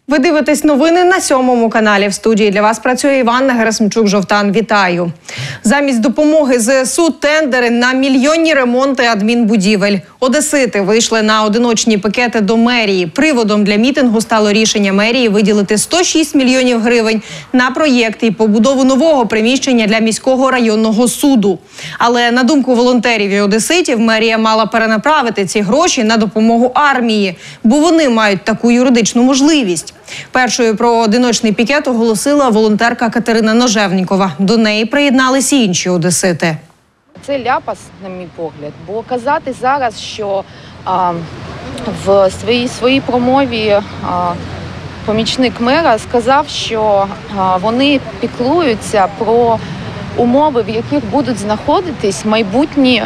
Ви дивитесь новини на 7 каналі. В студії для вас працює Іванна Герасимчук-Жовтан. Вітаю. Замість допомоги ЗСУ – тендери на мільйонні ремонти адмінбудівель. Одесити вийшли на одиночні пікети до мерії. Приводом для мітингу стало рішення мерії виділити 106 мільйонів гривень на проєкти і побудову нового приміщення для міського районного суду. Але, на думку волонтерів і одеситів, мерія мала перенаправити ці гроші на допомогу армії, бо вони мають таку юридичну можливість. Першою про одиночний пікет оголосила волонтерка Катерина Ножевнікова. До неї приєдналися інші одесити. Це ляпас, на мій погляд, бо казати зараз, що в своїй промові помічник мера сказав, що вони піклуються про умови, в яких будуть знаходитись майбутні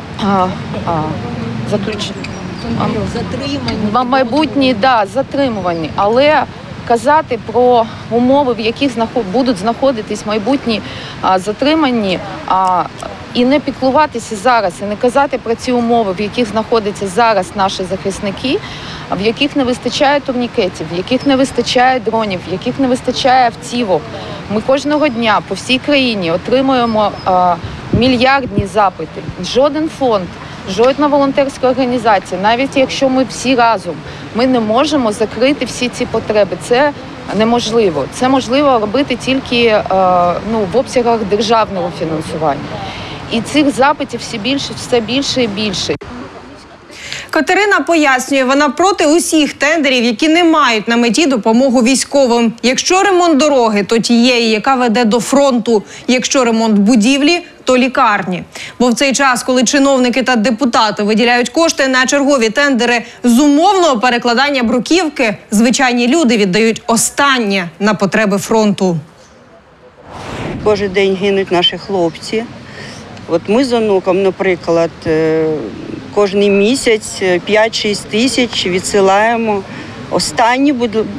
затримувані. Але казати про умови, в яких будуть знаходитись майбутні затримані, і не піклуватися зараз, і не казати про ці умови, в яких знаходяться зараз наші захисники, в яких не вистачає турнікетів, в яких не вистачає дронів, в яких не вистачає автівок. Ми кожного дня по всій країні отримуємо мільярдні запити. Жоден фонд, жодна волонтерська організація, навіть якщо ми всі разом, ми не можемо закрити всі ці потреби. Це неможливо. Це можливо робити тільки в обсягах державного фінансування. І цих запитів все більше і більше. Катерина пояснює, вона проти усіх тендерів, які не мають на меті допомогу військовим. Якщо ремонт дороги, то тієї, яка веде до фронту. Якщо ремонт будівлі, то лікарні. Бо в цей час, коли чиновники та депутати виділяють кошти на чергові тендери з умовного перекладання бруківки, звичайні люди віддають останнє на потреби фронту. Кожен день гинуть наші хлопці. От ми з онуком, наприклад, кожен місяць 5-6 тисяч відсилаємо останні,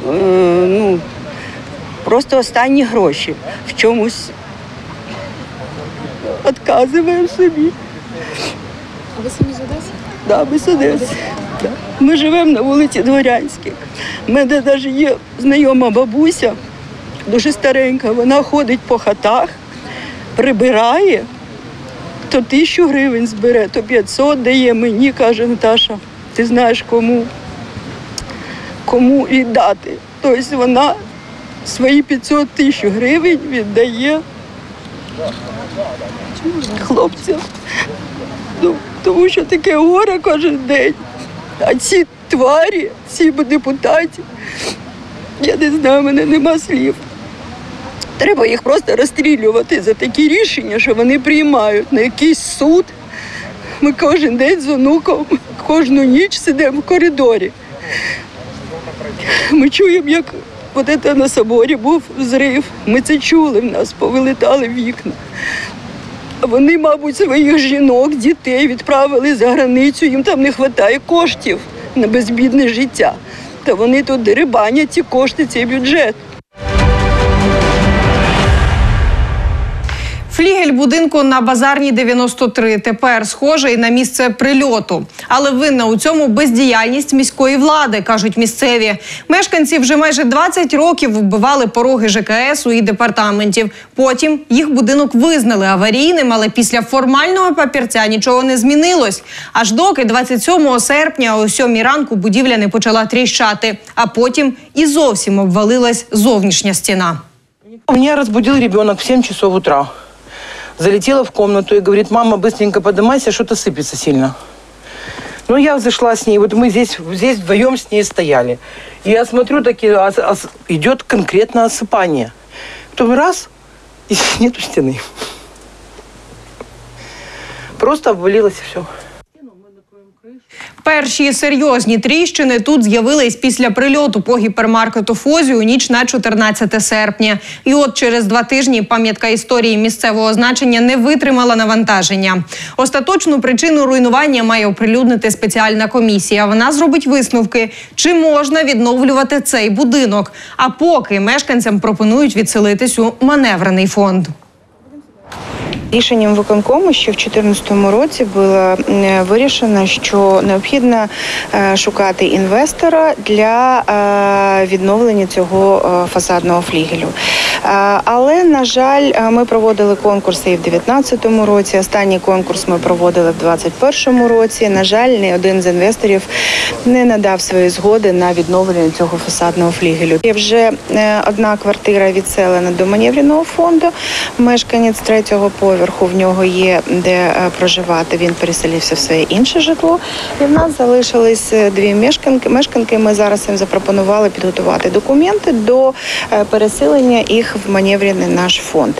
просто останні гроші. В чомусь відказуємо собі. А ви самі з Одеси? Так, ми з Одеси. Ми живемо на вулиці Дворянській. У мене навіть є знайома бабуся, дуже старенька, вона ходить по хатах, прибирає, то 1000 гривень збере, то 500 дає мені, каже Наташа, ти знаєш кому віддати. Тобто вона свої 500 тисяч гривень віддає хлопцям. Тому що таке горе кожен день. А ці тварі, ці депутати, я не знаю, в мене нема слів. Треба їх просто розстрілювати за такі рішення, що вони приймають на якийсь суд. Ми кожен день з онуком, кожну ніч сидимо в коридорі. Ми чуємо, як на соборі був взрив. Ми це чули, в нас повилітали вікна. Вони, мабуть, своїх жінок, дітей відправили за границю, їм там не вистачає коштів на безбідне життя. Та вони тут дерибанять ці кошти, цей бюджет. Флігель будинку на Базарній 93 тепер схожий на місце прильоту. Але винна у цьому бездіяльність міської влади, кажуть місцеві. Мешканці вже майже 20 років вбивали пороги ЖКСу і департаментів. Потім їх будинок визнали аварійним, але після формального папірця нічого не змінилось. Аж доки 27 серпня о 7 ранку будівля не почала тріщати, а потім і зовсім обвалилась зовнішня стіна. Меня разбудил ребенок в 7 часов утра. Залетела в комнату и говорит: мама, быстренько поднимайся, что-то сыпется сильно. Ну, я зашла с ней, вот мы здесь вдвоем с ней стояли. И я смотрю, идет конкретно осыпание. Потом раз, и нету стены. Просто обвалилось и все. Перші серйозні тріщини тут з'явились після прильоту по гіпермаркету «Фозі» у ніч на 14 серпня. І от через 2 тижні пам'ятка історії місцевого значення не витримала навантаження. Остаточну причину руйнування має оприлюднити спеціальна комісія. Вона зробить висновки, чи можна відновлювати цей будинок. А поки мешканцям пропонують відселитись у маневрений фонд. Рішенням виконкому ще в 2014 році було вирішено, що необхідно шукати інвестора для відновлення цього фасадного флігелю. Але, на жаль, ми проводили конкурси і в 2019 році, останній конкурс ми проводили в 2021 році. На жаль, ні один з інвесторів не надав своєї згоди на відновлення цього фасадного флігелю. Є вже одна квартира відселена до маневрного фонду. Мешканець 3-го поверху, в нього є де проживати, він переселився в своє інше житло. І в нас залишились 2 мешканки. Ми зараз їм запропонували підготувати документи до переселення їх в маневрений наш фонд.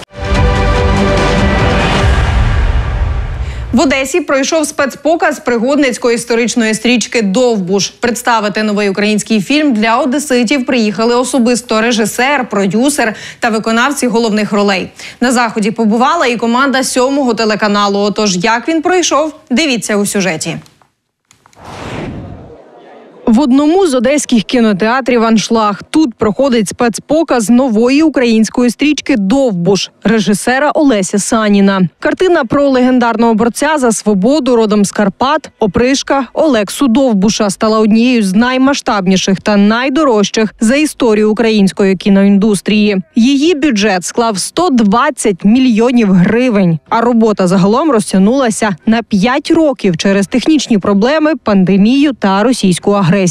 В Одесі пройшов спецпоказ пригодницької історичної стрічки «Довбуш». Представити новий український фільм для одеситів приїхали особисто режисер, продюсер та виконавці головних ролей. На заході побувала і команда 7-го телеканалу. Отож, як він пройшов, дивіться у сюжеті. В одному з одеських кінотеатрів «Аншлаг». Тут проходить спецпоказ нової української стрічки «Довбуш» режисера Олеся Саніна. Картина про легендарного борця за свободу родом з Карпат, опришка Олексу Довбуша стала однією з наймасштабніших та найдорожчих за історію української кіноіндустрії. Її бюджет склав 120 мільйонів гривень, а робота загалом розтягнулася на 5 років через технічні проблеми, пандемію та російську агресію.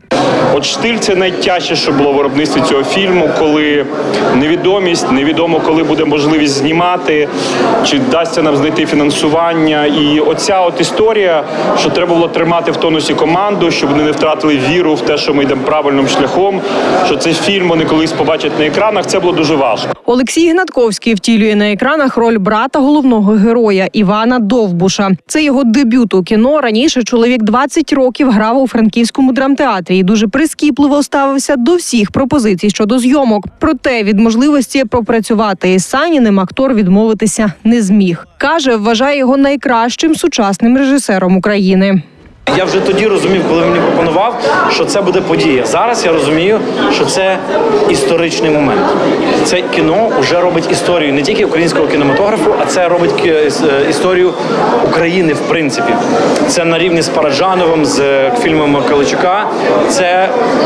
От штиль – це найтяжче, що було в виробництві цього фільму, коли невідомість, невідомо, коли буде можливість знімати, чи вдасться нам знайти фінансування. І оця от історія, що треба було тримати в тонусі команду, щоб вони не втратили віру в те, що ми йдемо правильним шляхом, що цей фільм вони колись побачать на екранах, це було дуже важко. Олексій Гнатковський втілює на екранах роль брата головного героя Івана Довбуша. Це його дебют у кіно. Раніше чоловік 20 років грав у Франківському драмтеатрі і дуже прискіпливо ставився до всіх пропозицій щодо зйомок. Проте від можливості попрацювати із Саніним актор відмовитися не зміг. Каже, вважає його найкращим сучасним режисером України. Я вже тоді розумів, коли мені пропонував, що це буде подія. Зараз я розумію, що це історичний момент. Це кіно вже робить історію не тільки українського кінематографу, а це робить історію України в принципі. Це на рівні з Параджановим, з фільмами Каличука. Це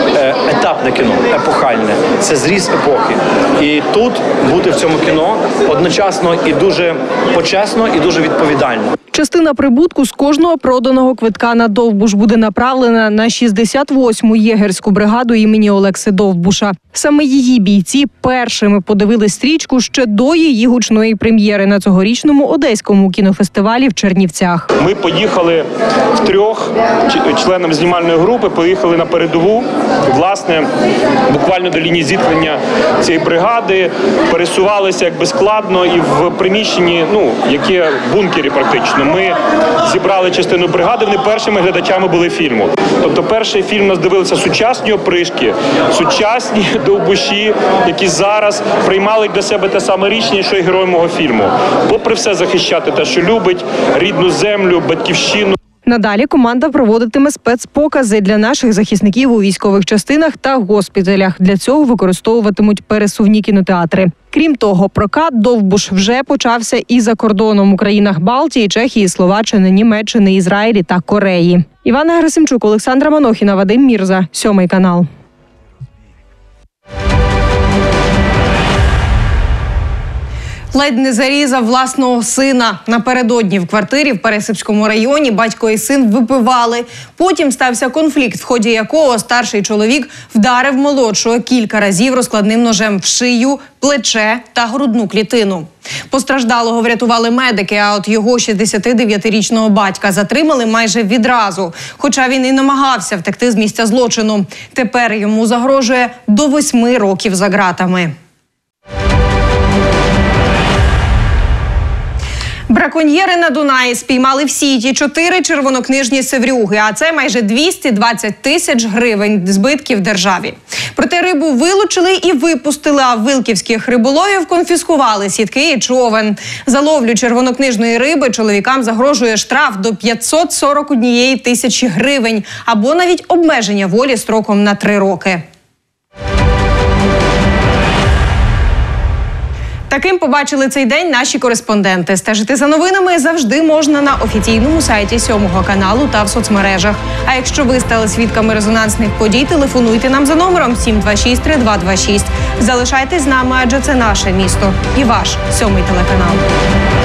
етапне кіно, епохальне. Це зріз епохи. І тут бути в цьому кіно одночасно і дуже почесно, і дуже відповідально. Частина прибутку з кожного проданого квитка на Довбуш буде направлена на 68-му єгерську бригаду імені Олекси Довбуша. Саме її бійці першими подивились стрічку ще до її гучної прем'єри на цьогорічному Одеському кінофестивалі в Чернівцях. Ми поїхали втрьох, членам знімальної групи, поїхали на передову, власне, буквально до лінії зіткнення цієї бригади, пересувалися якби складно і в приміщенні, яке в бункері практично. Ми зібрали частину бригади, вони першими глядачами були фільму. Тобто перший фільм нас дивилися сучасні опришки, сучасні довбуші, які зараз приймали для себе те саме рішення, що і герой мого фільму. Попри все захищати те, що любить, рідну землю, батьківщину. Надалі команда проводитиме спецпокази для наших захисників у військових частинах та госпіталях. Для цього використовуватимуть пересувні кінотеатри. Крім того, прокат «Довбуш» вже почався і за кордоном у країнах Балтії, Чехії, Словаччини, Німеччини, Ізраїлі та Кореї. Івана Герасимчук, Олександра Манохіна, Вадим Мірза, 7 канал. Ледь не зарізав власного сина. Напередодні в квартирі в Пересипському районі батько і син випивали. Потім стався конфлікт, в ході якого старший чоловік вдарив молодшого кілька разів розкладним ножем в шию, плече та грудну клітину. Постраждалого врятували медики, а от його 69-річного батька затримали майже відразу. Хоча він і намагався втекти з місця злочину. Тепер йому загрожує до 8 років за ґратами. Браконьєри на Дунаї спіймали в Сіті 4 червонокнижні севрюги, а це майже 220 тисяч гривень збитків державі. Проте рибу вилучили і випустили, а вилківських риболовів конфіскували сітки і човен. За ловлю червонокнижної риби чоловікам загрожує штраф до 541 тисячі гривень або навіть обмеження волі строком на 3 роки. Таким побачили цей день наші кореспонденти. Стежити за новинами завжди можна на офіційному сайті 7-го каналу та в соцмережах. А якщо ви стали свідками резонансних подій, телефонуйте нам за номером 726-3226. Залишайтесь з нами, адже це наше місто і ваш 7-й телеканал.